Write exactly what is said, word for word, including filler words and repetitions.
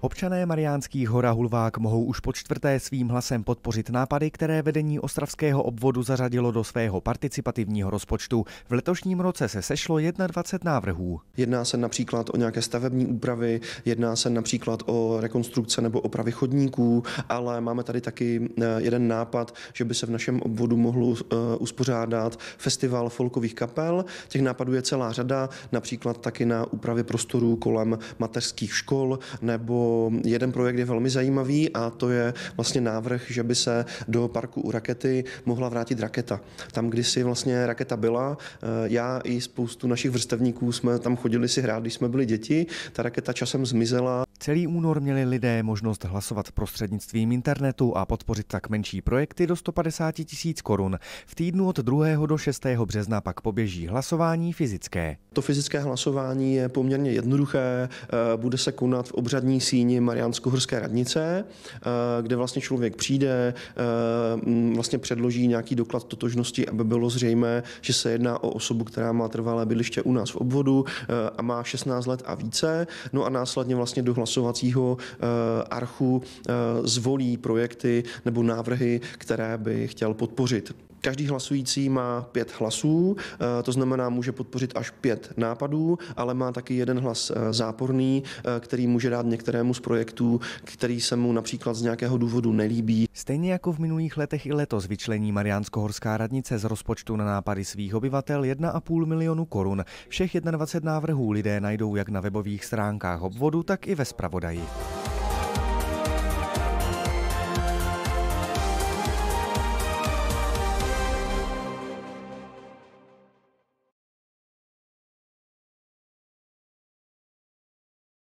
Občané Mariánských Hor a Hulvák mohou už po čtvrté svým hlasem podpořit nápady, které vedení ostravského obvodu zařadilo do svého participativního rozpočtu. V letošním roce se sešlo dvacet jedna návrhů. Jedná se například o nějaké stavební úpravy, jedná se například o rekonstrukce nebo opravy chodníků, ale máme tady taky jeden nápad, že by se v našem obvodu mohl uspořádat festival folkových kapel. Těch nápadů je celá řada, například taky na úpravy prostorů kolem mateřských škol, nebo jeden projekt je velmi zajímavý a to je vlastně návrh, že by se do parku u Rakety mohla vrátit raketa. Tam kdysi vlastně raketa byla, já i spoustu našich vrstevníků jsme tam chodili si hrát, když jsme byli děti, ta raketa časem zmizela. Celý únor měli lidé možnost hlasovat prostřednictvím internetu a podpořit tak menší projekty do sto padesát tisíc korun. V týdnu od druhého do šestého března pak poběží hlasování fyzické. To fyzické hlasování je poměrně jednoduché, bude se konat v obřadní síni Mariánsko-horské radnice, kde vlastně člověk přijde, vlastně předloží nějaký doklad totožnosti, aby bylo zřejmé, že se jedná o osobu, která má trvalé bydliště u nás v obvodu a má šestnáct let a více. No a následně vlastně do hlasovacího archu zvolí projekty nebo návrhy, které by chtěl podpořit. Každý hlasující má pět hlasů, to znamená, může podpořit až pět nápadů, ale má taky jeden hlas záporný, který může dát některému z projektů, který se mu například z nějakého důvodu nelíbí. Stejně jako v minulých letech i letos vyčlení Mariánsko-horská radnice z rozpočtu na nápady svých obyvatel jedna a půl milionu korun. Všech dvacet jedna návrhů lidé najdou jak na webových stránkách obvodu, tak i ve zpravodaji.